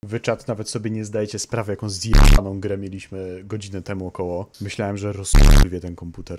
Wy czat nawet sobie nie zdajecie sprawy, jaką zjebaną grę mieliśmy godzinę temu około. Myślałem, że rozkurwie ten komputer.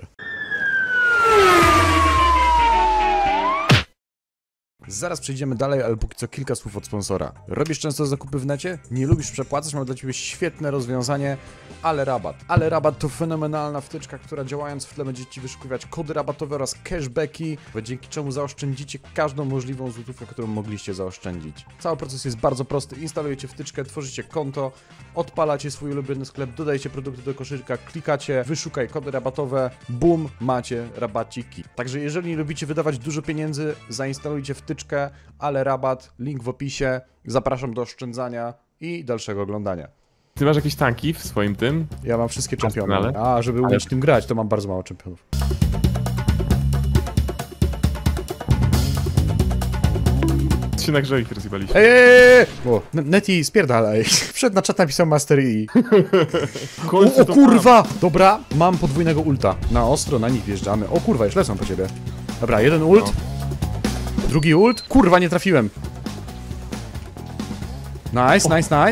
Zaraz przejdziemy dalej, ale póki co kilka słów od sponsora. Robisz często zakupy w necie? Nie lubisz przepłacać? Mam dla ciebie świetne rozwiązanie, Ale Rabat. Ale Rabat to fenomenalna wtyczka, która działając w tle będzie ci wyszukiwać kody rabatowe oraz cashbacki, dzięki czemu zaoszczędzicie każdą możliwą złotówkę, którą mogliście zaoszczędzić. Cały proces jest bardzo prosty. Instalujecie wtyczkę, tworzycie konto, odpalacie swój ulubiony sklep, dodajecie produkty do koszyka, klikacie, wyszukaj kody rabatowe, bum, macie rabaciki. Także jeżeli nie lubicie wydawać dużo pieniędzy, zainstalujcie wtyczkę Ale Rabat, link w opisie. Zapraszam do oszczędzania i dalszego oglądania. Ty masz jakieś tanki w swoim tym? Ja mam wszystkie czempiony. Ale? A, żeby umieć tym grać, to mam bardzo mało czempionów. Się na grze ich rozjebaliśmy. Ej! O, Neti, spierdalaj. Wszedł na czat, napisał Master E. O kurwa! Dobra, mam podwójnego ulta. Na ostro, na nich wjeżdżamy. O kurwa, już lecą po ciebie. Dobra, jeden ult. No. Drugi ult. Kurwa, nie trafiłem. Nice.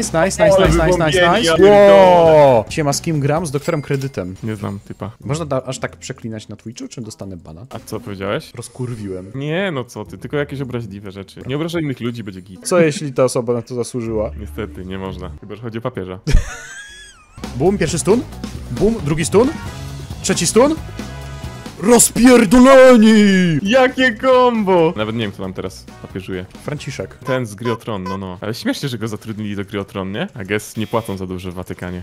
Wow! Siema, z kim gram? Z doktorem Kredytem. Nie znam typa. Można aż tak przeklinać na Twitchu, czy dostanę bana? A co powiedziałeś? Rozkurwiłem. Nie, no co ty, tylko jakieś obraźliwe rzeczy. Nie obrażaj innych ludzi, będzie git. Co jeśli ta osoba na to zasłużyła? Niestety, nie można. Chyba, że chodzi o papieża. Bum, pierwszy stun. Bum, drugi stun. Trzeci stun. Rozpierdoleni! Jakie kombo! Nawet nie wiem, kto tam teraz papieżuje. Franciszek. Ten z Gry o Tron, no. Ale śmiesznie, że go zatrudnili do Gry o Tron, nie? A guess nie płacą za dużo w Watykanie.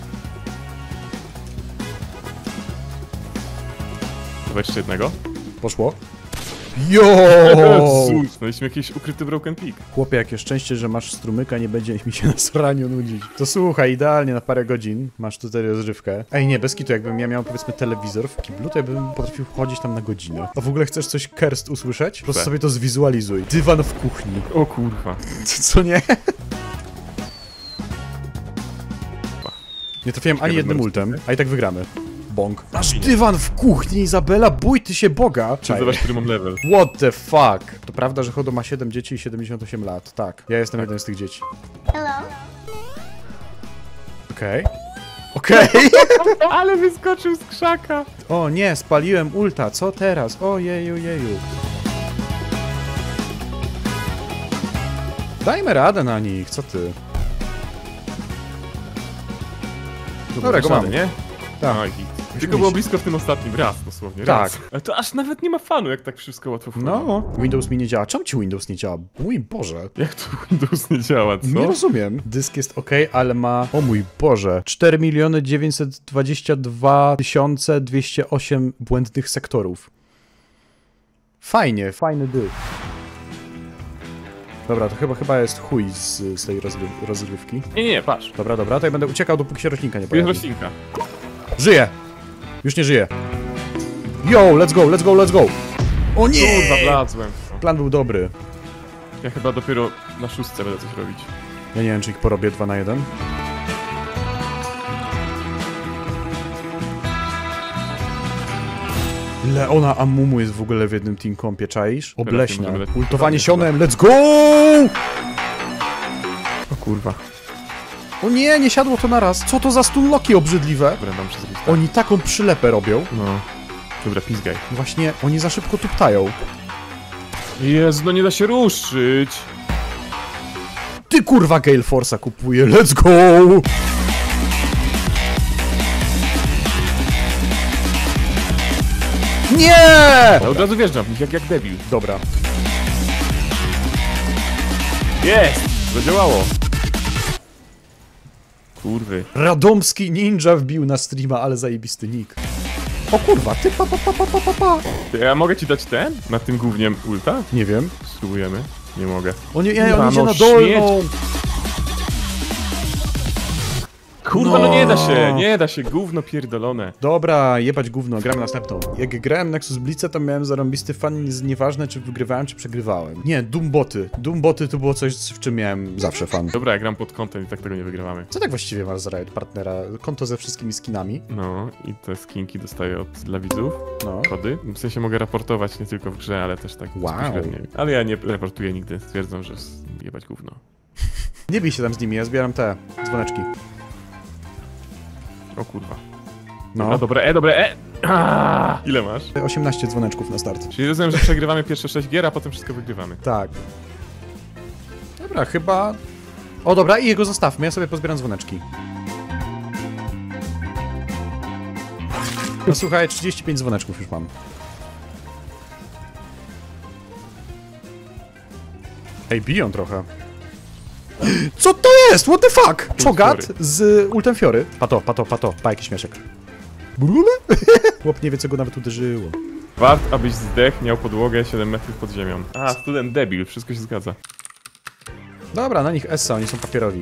Chyba jeszcze jednego? Poszło. Jo! Znaleźliśmy jakiś ukryty broken peak. Chłopie, jakie szczęście, że masz strumyka, nie będzie mi się na sraniu nudzić. To słuchaj, idealnie na parę godzin masz tutaj rozrywkę. Ej, nie, bez kitu, jakbym ja miał powiedzmy telewizor w kiblu, to ja bym potrafił chodzić tam na godzinę. A w ogóle chcesz coś kerst usłyszeć? Po prostu sobie to zwizualizuj. Dywan w kuchni. O kurwa. Co nie? Nie trafiłem ani jednym ultem, a i tak wygramy. Bong. Nasz dywan w kuchni, Izabela, bój ty się Boga! Zobacz, który mam level. What the fuck? To prawda, że Hodo ma 7 dzieci i 78 lat. Tak, ja jestem jeden z tych dzieci. Hello. Okej. Okej. Ale wyskoczył z krzaka. O nie, spaliłem ulta, co teraz? O jeju. Dajmy radę na nich, co ty? Dobra, go mamy, nie? Tak. No i git. Tylko było blisko w tym ostatnim, raz dosłownie, raz. Tak. Ale to aż nawet nie ma fanu, jak tak wszystko łatwo wchodzi. No, Windows mi nie działa. Czemu ci Windows nie działa? Mój Boże. Jak to Windows nie działa, co? Nie rozumiem. Dysk jest ok, ale ma... O mój Boże. 4 922 208 błędnych sektorów. Fajnie, fajny dysk. Dobra, to chyba jest chuj z tej rozrywki. Nie, patrz. Dobra, to ja będę uciekał, dopóki się roślinka nie Tu jest pojawi. roślinka. Żyje! Już nie żyje. Yo, let's go! O nie! Kurwa, wlazłem. Plan był dobry. Ja chyba dopiero na 6 będę coś robić. Ja nie wiem, czy ich porobię 2 na 1. Leona Amumu jest w ogóle w jednym team kompie, czaisz? Obleśna. Ultowanie sionem, let's go! O kurwa. O nie, nie siadło to naraz. Co to za stunlocki obrzydliwe? Dobra, dam się zrobić tak. Oni taką przylepę robią. No. Dobra, pizgaj. Właśnie, oni za szybko tuptają. Jezu, no nie da się ruszyć. Ty kurwa Gale Force'a kupuje, let's go! Nie! Ja od razu wjeżdżam w nich jak debil. Dobra. Jest! Zadziałało. Kurwy. Radomski ninja wbił na streama, ale zajebisty nick. O kurwa, ty pa. Ja mogę ci dać ten? Na tym głównie ulta? Nie wiem. Spróbujemy. Nie mogę. On idzie no na dolną. Kurwa, no nie da się, gówno pierdolone. Dobra, jebać gówno, gramy następną. Jak grałem Nexus Blitza, to miałem zarąbisty fan, nieważne czy wygrywałem, czy przegrywałem. Nie, Doomboty. Doomboty to było coś, w czym miałem zawsze fan. Dobra, ja gram pod kątem i tak tego nie wygrywamy. Co tak właściwie masz za Riot partnera? Konto ze wszystkimi skinami? No, i te skinki dostaję dla widzów. No. Kody. W sensie mogę raportować nie tylko w grze, ale też tak Wow. bezpośrednio. Ale ja nie raportuję nigdy, stwierdzam, że jebać gówno. Nie bij się tam z nimi, ja zbieram te dzwoneczki. O kurwa. No, Dobre. Ile masz? 18 dzwoneczków na start. Czyli rozumiem, że przegrywamy pierwsze 6 gier, a potem wszystko wygrywamy. Tak. Dobra, chyba... O dobra, i jego zostawmy, ja sobie pozbieram dzwoneczki. No słuchaj, 35 dzwoneczków już mam. Ej, biją trochę. Co to jest? What the fuck? Czogat z ultem Fiory. Pato, pa jakiś śmieszek. Brule? Chłop nie wie, co go nawet uderzyło. Wart, abyś zdech, miał podłogę 7 metrów pod ziemią. A, student debil, wszystko się zgadza. Dobra, na nich essa, oni są papierowi.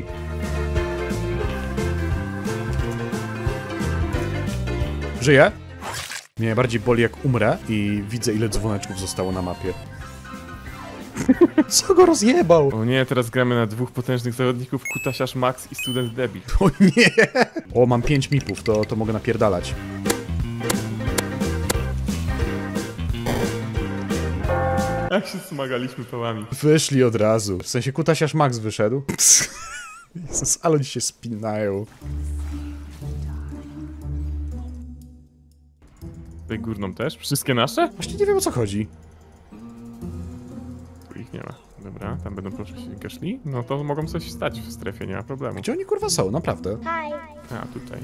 Żyję? Mnie najbardziej boli, jak umrę i widzę, ile dzwoneczków zostało na mapie. Co go rozjebał? O nie, teraz gramy na dwóch potężnych zawodników, Kutasiarz Max i student debil. O nie! O, mam 5 mipów, to mogę napierdalać. Jak się smagaliśmy pałami. Wyszli od razu. W sensie Kutasiarz Max wyszedł. Jezus, ale oni się spinają. Tutaj górną też? Wszystkie nasze? Właśnie nie wiem, o co chodzi. Tu ich nie ma. Dobra, tam będą proszę szli. No to mogą coś stać w strefie, nie ma problemu. Gdzie oni kurwa są, naprawdę? A, tutaj.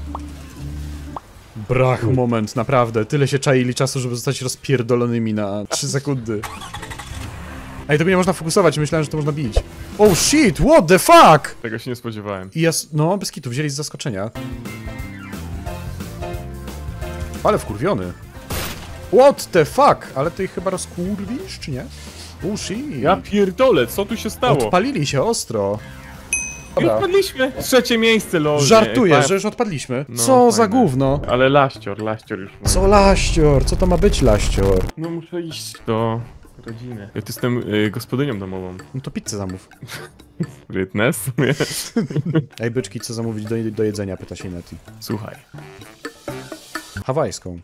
Brach moment, naprawdę. Tyle się czaili czasu, żeby zostać rozpierdolonymi na 3 sekundy. Ej, to mnie nie można fokusować, myślałem, że to można bić. Oh shit, what the fuck? Tego się nie spodziewałem. I no, bez kitu, wzięli z zaskoczenia. Ale wkurwiony. What the fuck? Ale ty ich chyba rozkurwisz, czy nie? Oh shit. Ja pierdolę, co tu się stało? Odpalili się ostro. I odpadliśmy! Trzecie miejsce, lol. Żartujesz, że już odpadliśmy? No, Co za fajne. gówno? Ale laścior już. Co laścior? Co to ma być laścior? No muszę iść do rodziny. Ja tu jestem gospodynią domową. No to pizzę zamów. Rytne w sumie. Ej, byczki, co zamówić do jedzenia? Pyta się Neti. Słuchaj. Hawajską.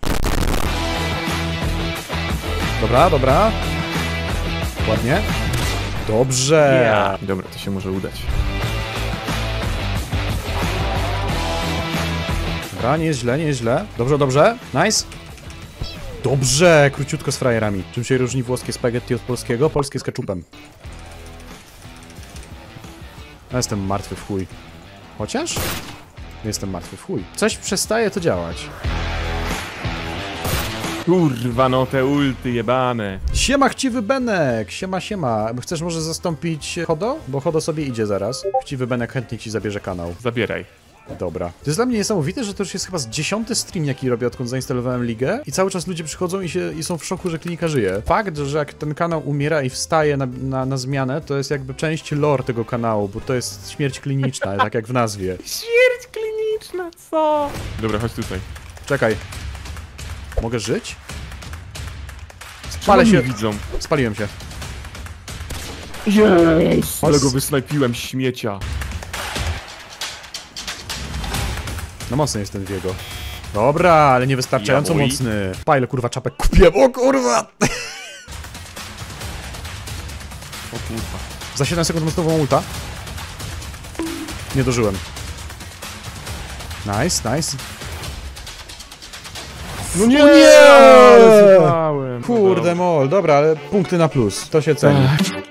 Dobra. Ładnie. Dobrze. Dobra, to się może udać. Dobra, nie jest źle. Dobrze. Nice. Dobrze, króciutko z frajerami. Czym się różni włoskie spaghetti od polskiego? Polskie z ketchupem. Ja jestem martwy w chuj. Chociaż? Jestem martwy w chuj. Coś przestaje to działać. Kurwa, no te ulty jebane. Siema, chciwy Benek! Siema. Chcesz może zastąpić Hodo? Bo Hodo sobie idzie zaraz. Chciwy Benek chętnie ci zabierze kanał. Zabieraj. Dobra. To jest dla mnie niesamowite, że to już jest chyba z 10. stream, jaki robię, odkąd zainstalowałem ligę i cały czas ludzie przychodzą i są w szoku, że klinika żyje. Fakt, że jak ten kanał umiera i wstaje na zmianę, to jest jakby część lore tego kanału, bo to jest śmierć kliniczna, tak jak w nazwie. Śmierć kliniczna, co? Dobra, chodź tutaj. Czekaj. Mogę żyć? Spalę się. Widzą. Spaliłem się. Yes! Ale go wysnajpiłem, śmiecia. No mocny jest ten Viego. Dobra, ale niewystarczająco Ja mój. mocny. Pa, ile kurwa czapek kupiłem, o kurwa! O kurwa. Za 7 sekund mam nową ulta. Nie dożyłem. Nice. No nie! nie! Ale zjebałem. Kurde mol, dobra, ale punkty na plus, to się ceni.